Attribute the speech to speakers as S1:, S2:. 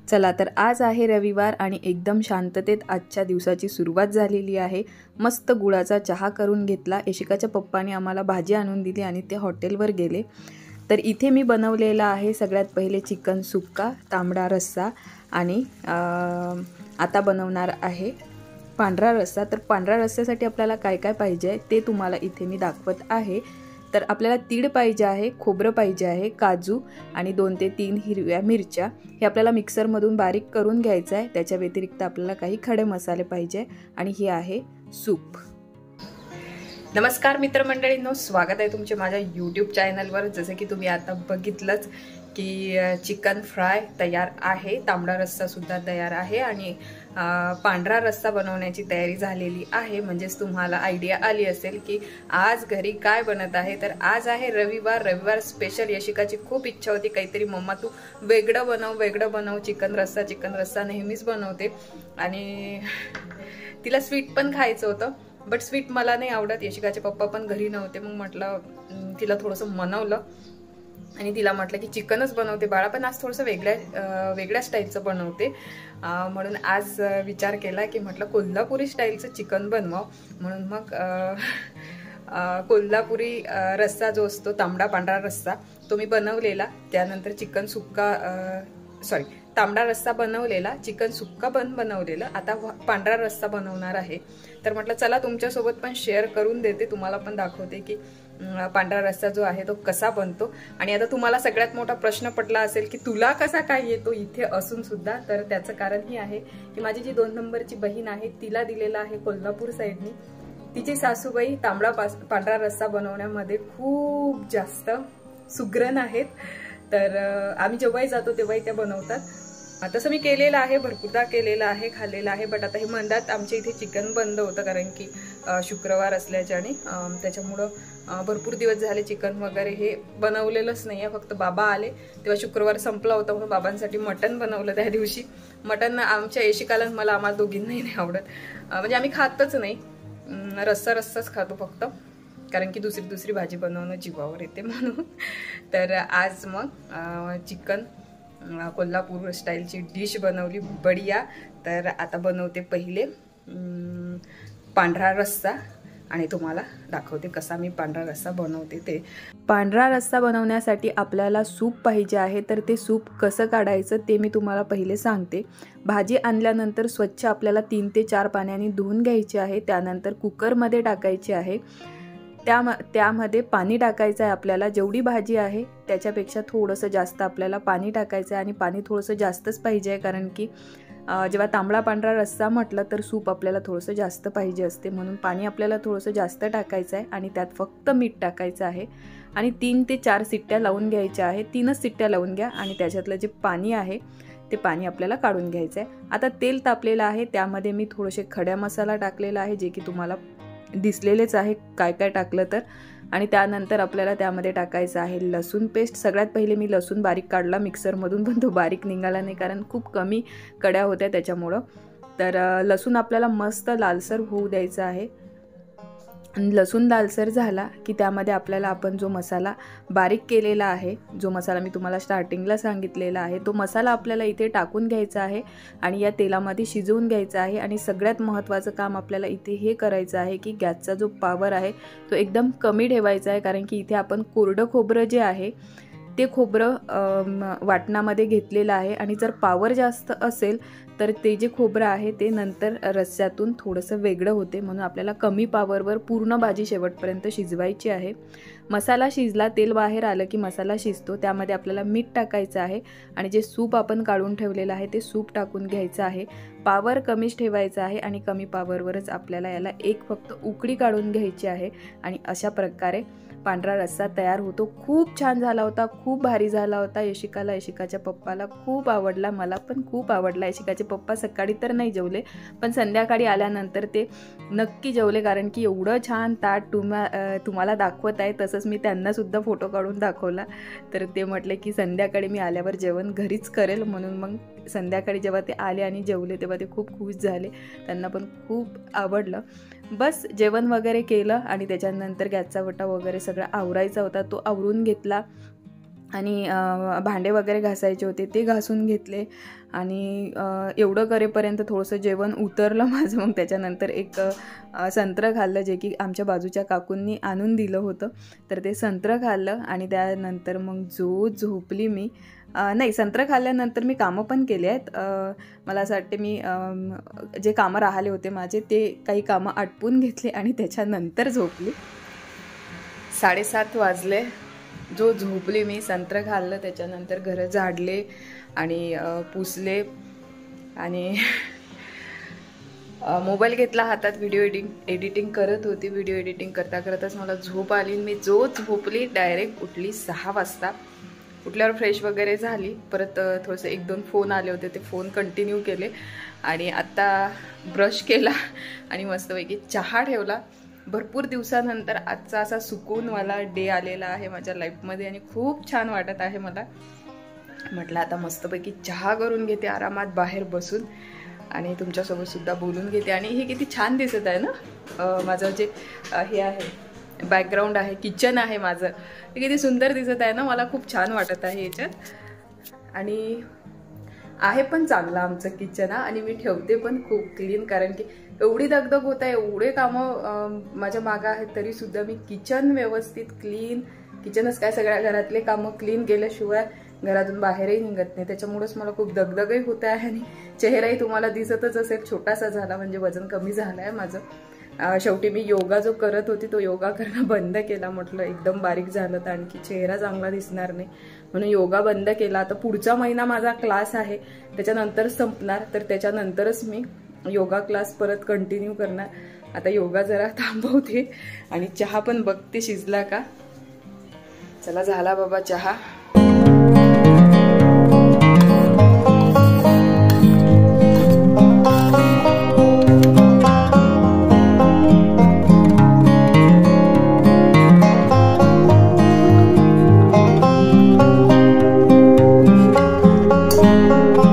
S1: चला तर आज आहे रविवार आणि एकदम शांततेत आजच्या दिवसाची सुरुवात झालेली आहे। मस्त गुळाचा चहा करून घेतला। यशिकाच्या पप्पांनी आम्हाला भाजी आणून दिली आणि ते हॉटेलवर गेले। तर इथे मी बनवलेला आहे सगळ्यात पहिले चिकन सुक्का, तांबडा रस्सा आणि आता बनवणार आहे पांढरा रस्सा। तर पांढरा रस्स्यासाठी आपल्याला काय काय पाहिजे ते तुम्हाला इथे मी दाखवत आहे। तर आपल्याला तीळ पाहिजे आहे, खोबरं पाहिजे आहे, काजू आणि 2 ते 3 हिरव्या मिरच्या। हे आपल्याला मिक्सरमधून बारीक करून घ्यायचं आहे। त्याच्या व्यतिरिक्त आपल्याला काही खडे मसाले पाहिजे आणि हे आहे सूप। नमस्कार मित्रमंडळींनो, स्वागत आहे तुमचे माझ्या यूट्यूब चॅनलवर। जसे की तुम्ही आता बघितलंच की चिकन फ्राय तयार आहे, तांबडा रस्सा सुद्धा तयार आहे आणि पांढरा रस्सा बनवण्याची तयारी झालेली आहे। म्हणजेच तुम्हाला आयडिया आली असेल की आज घरी काय बनत आहे। तर आज आहे रविवार स्पेशल। यशिकाची खूप इच्छा होती काहीतरी, मम्मा तू वेगळं बनव चिकन रस्सा नेहमीच बनवते आणि तिला स्वीट पण खायचं होतं, बट स्वीट मला नाही आवडत। यशिकाचे पप्पा पण घरी नव्हते, मग म्हटलं तिला थोडंसं मनवलं आणि तिला म्हटलं की चिकनच बनवते बाळा, पण आज थोडंसं वेगळ्या स्टाईलचं बनवते। म्हणून आज विचार केला की म्हटलं कोल्हापुरी स्टाईलचं चिकन बनवावं। म्हणून मग कोल्हापुरी रस्सा जो असतो तांबडा पांढरा रस्सा तो मी बनवलेला। त्यानंतर चिकन सुक्का तांबडा रस्सा बनवलेला, चिकन सुक्का पण बनवलेलं, आता पांढरा रस्सा बनवणार आहे। तर म्हटलं चला तुमच्यासोबत पण शेअर करून देते, तुम्हाला पण दाखवते की पांढरा रस्सा जो आहे तो कसा बनतो। आणि आता तुम्हाला सगळ्यात मोठा प्रश्न पडला असेल की तुला कसा काय येतो इथे असून सुद्धा। तर त्याचं कारण हे आहे की माझी जी 2 नंबरची बहीण आहे तिला दिलेला आहे कोल्हापूर साईडनी। तिची सासूबाई तांबडा पांढरा रस्सा बनवण्यामध्ये खूप जास्त सुगरण आहेत। तर आम्ही जेव्हाही जातो तेव्हाही त्या बनवतात। तसं मी केलेलं आहे, भरपूरदा केलेलं आहे, खाल्लेलं आहे। बट आता हे मंदात आमच्या इथे चिकन बंद होतं कारण की शुक्रवार असल्याच्याने, त्याच्यामुळं भरपूर दिवस झाले चिकन वगैरे हे बनवलेलंच नाही आहे। फक्त बाबा आले तेव्हा शुक्रवार संपला होता म्हणून बाबांसाठी मटण बनवलं त्या दिवशी। मटण आमच्या येशिकाला मला आम्हाला दोघींनाही नाही आवडत, म्हणजे आम्ही खातच नाही, रस्साच खातो फक्त, कारण की दुसरी भाजी बनवणं जीवावर येते म्हणून। तर आज मग चिकन कोल्हापूर स्टाईलची डिश बनवली बढिया। तर आता बनवते पहिले पांढरा रस्सा आणि तुम्हाला दाखवते कसा मी पांढरा रस्सा बनवते ते। पांढरा रस्सा बनवण्यासाठी आपल्याला सूप पाहिजे आहे। तर ते सूप कसं काढायचं ते मी तुम्हाला पहिले सांगते। भाजी आणल्यानंतर स्वच्छ आपल्याला 3 ते 4 पाण्याने धुवून घ्यायची आहे। त्यानंतर कुकरमध्ये टाकायची आहे। त्यामध्ये पाणी टाकायचं आहे आपल्याला। जेवढी भाजी आहे त्याच्यापेक्षा थोडंसं जास्त आपल्याला पाणी टाकायचं आहे आणि पाणी थोडंसं जास्तच पाहिजे आहे, कारण की जेव्हा तांबडा पांढरा रस्सा म्हटलं तर सूप आपल्याला थोडंसं जास्त पाहिजे असते, म्हणून पाणी आपल्याला थोडंसं जास्त टाकायचं आहे आणि त्यात फक्त मीठ टाकायचं आहे आणि 3 ते 4 शिट्ट्या लावून घ्यायच्या आहे। 3च शिट्ट्या लावून घ्या आणि त्याच्यातलं जे पाणी आहे ते पाणी आपल्याला काढून घ्यायचं आहे। आता तेल तापलेलं आहे, त्यामध्ये मी थोडेसे खडा मसाला टाकलेला आहे, जे की तुम्हाला दिसलेलेच आहे काय काय टाकलं तर। आणि त्यानंतर आपल्याला त्यामध्ये टाकायचं आहे लसूण पेस्ट। सगळ्यात पहिले मी लसूण बारीक काढला मिक्सरमधून, पण तो बारीक निघाला नाही कारण खूप कमी कड्या होत्या त्याच्यामुळं। तर लसूण आपल्याला मस्त लालसर होऊ द्यायचं आहे। लसूण लालसर झाला की त्यामध्ये आपल्याला आपण जो मसाला बारीक केलेला आहे, जो मसाला मी तुम्हाला स्टार्टिंगला सांगितलेला आहे, तो मसाला आपल्याला इथे टाकून घ्यायचा आहे आणि या तेलामध्ये शिजवून घ्यायचा आहे। आणि सगळ्यात महत्त्वाचं काम आपल्याला इथे हे करायचं आहे की गॅसचा जो पॉवर आहे तो एकदम कमी ठेवायचा आहे, कारण की इथे आपण कोरडं खोबरं जे आहे ते खोबरं वाटणामध्ये घेतलेलं आहे आणि जर पॉवर जास्त असेल तर ते जे खोबरं आहे ते नंतर रस्स्यातून थोडंसं वेगळं होते, म्हणून आपल्याला कमी पॉवरवर पूर्ण भाजी शेवटपर्यंत शिजवायची आहे। मसाला शिजला, तेल बाहेर आलं की मसाला शिजतो, त्यामध्ये आपल्याला मीठ टाकायचं आहे आणि जे सूप आपण काढून ठेवलेलं आहे ते सूप टाकून घ्यायचं आहे। पॉवर कमीच ठेवायचा आहे आणि कमी पॉवरवरच आपल्याला याला एक फक्त उकळी काढून घ्यायची आहे आणि अशा प्रकारे पांढरा रस्सा तयार होतो। खूप छान झाला होता, खूप भारी झाला होता। यशिकाच्या पप्पाला खूप आवडला, मला पण खूप आवडला। यशिकाचे पप्पा सकाळी तर नाही जेवले, पण संध्याकाळी आल्यानंतर ते नक्की जेवले, कारण की एवढं छान ताट तुम्हाला दाखवत आहे, तसंच मी त्यांना सुद्धा फोटो काढून दाखवला। तर ते म्हटले की संध्याकाळी मी आल्यावर जेवण घरीच करेल, म्हणून मग संध्याकाळी जेव्हा ते आले आणि जेवले तेव्हा ते खूप खुश झाले, त्यांना पण खूप आवडलं। बस जेवण वगैरे केलं आणि त्याच्यानंतर गॅसचा वटा वगैरे सगळं आवरायचा होता, तो आवरून घेतला। आणि भांडे वगैरे घासायचे होते ते घासून घेतले आणि एवढं करेपर्यंत थोडंसं जेवण उतरलं माझं. मग त्याच्यानंतर एक संत्रं खाल्लं, जे की आमच्या बाजूच्या काकूंनी आणून दिलं होतं. तर ते संत्रं खाल्लं आणि त्यानंतर मग झोपली मी. नाही, संत्रं खाल्ल्यानंतर मी कामं पण केली आहेत. मला असं वाटते मी जे कामं राहिले होते माझे ते काही कामं आटपून घेतले आणि त्याच्यानंतर झोपली. 7:30 वाजले. झोपली मी, संत्रं खाल्लं, त्याच्यानंतर घरं झाडले आणि पुसले आणि मोबाईल घेतला हातात. व्हिडिओ एडिटिंग करत होती. व्हिडिओ एडिटिंग करता करताच मला झोप आली. मी झोपली डायरेक्ट उठली 6 वाजता. उठल्यावर फ्रेश वगैरे झाली. परत थोडंसं 1-2 फोन आले होते, ते फोन कंटिन्यू केले आणि आत्ता ब्रश केला आणि मस्तपैकी चहा ठेवला. भरपूर दिवसानंतर आजचा असा सुकूनवाला डे आलेला आहे माझ्या लाईफमध्ये आणि खूप छान वाटत आहे मला. म्हटलं आता मस्तपैकी चहा करून घेते आरामात बाहेर बसून आणि तुमच्यासोबत सुद्धा बोलून घेते. आणि हे किती छान दिसत आहे ना, माझं जे हे आहे बॅकग्राऊंड आहे, किचन आहे माझं, ते किती सुंदर दिसत आहे ना. मला खूप छान वाटत आहे याच्यात आणि आहे पण चांगलं आमचं किचन आणि मी ठेवते पण खूप क्लीन, कारण की एवढी दगदग होत आहे, एवढे कामं माझ्या मागं आहेत तरीसुद्धा मी किचन व्यवस्थित क्लीन, किचनच काय सगळ्या घरातले कामं क्लीन केल्याशिवाय घरातून बाहेरही निघत नाही. त्याच्यामुळेच मला खूप दगदगही होत आहे आणि चेहराही तुम्हाला दिसतच असेल छोटासा झाला, म्हणजे वजन कमी झालं आहे माझं. शेवटी मी योगा जो करत होती तो योगा करणं बंद केला. म्हटलं एकदम बारीक झालं तर आणखी चेहरा चांगला दिसणार नाही, म्हणून योगा बंद केला. आता पुढचा महिना माझा क्लास आहे, त्याच्यानंतर संपणार, तर त्याच्यानंतरच मी योगा क्लास परत कंटिन्यू करणार. आता योगा जरा थांबवते आणि चहा पण बघते शिजला का. चला झाला बाबा चहा.